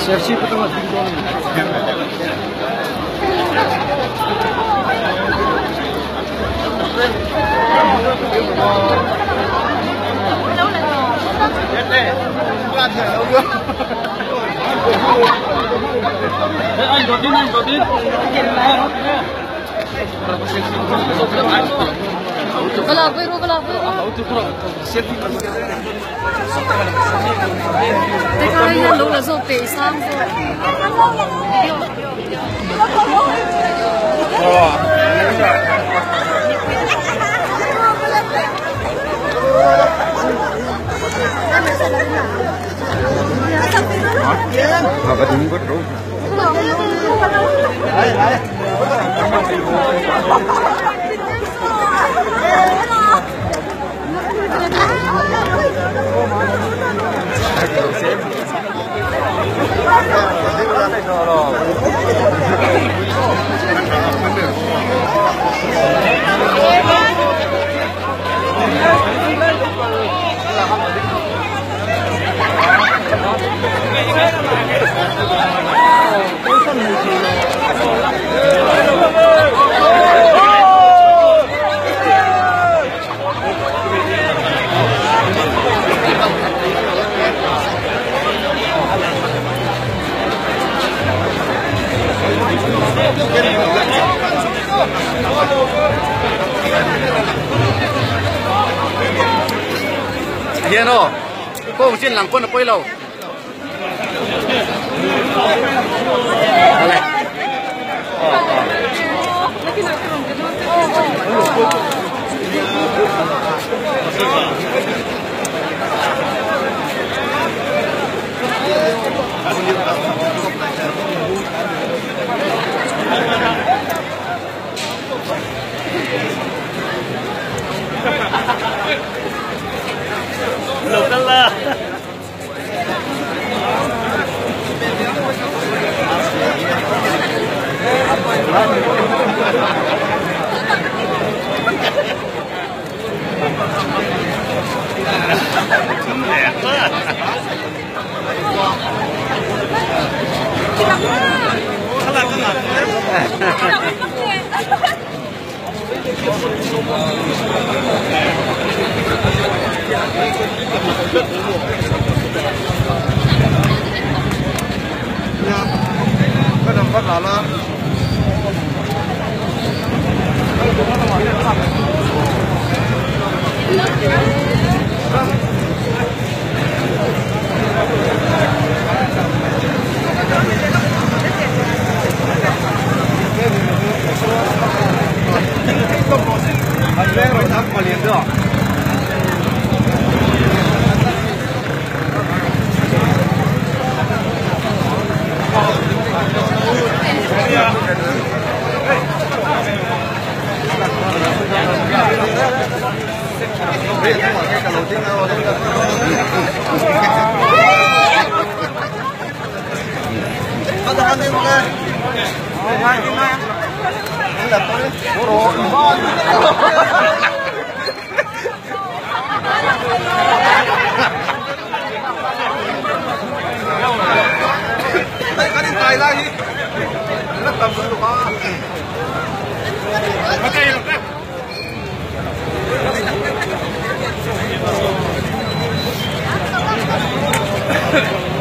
Sersi pertama tinggal. Anh đột đi. Vlog. Cái coi là lúc là rồi bể sang Apa jemput bro? Hiền ô, cô trên làng quân là quay lâu. Lục đó là đẹp quá. Cái đầm bắt là anh lên rồi thắp mà liền được. Có ăn đi mọi người. Hai cái này. Đây là tôi. Ủa rồi. Đây có điện thoại ra đi. Nó tầm được không? Ok rồi. Thank you.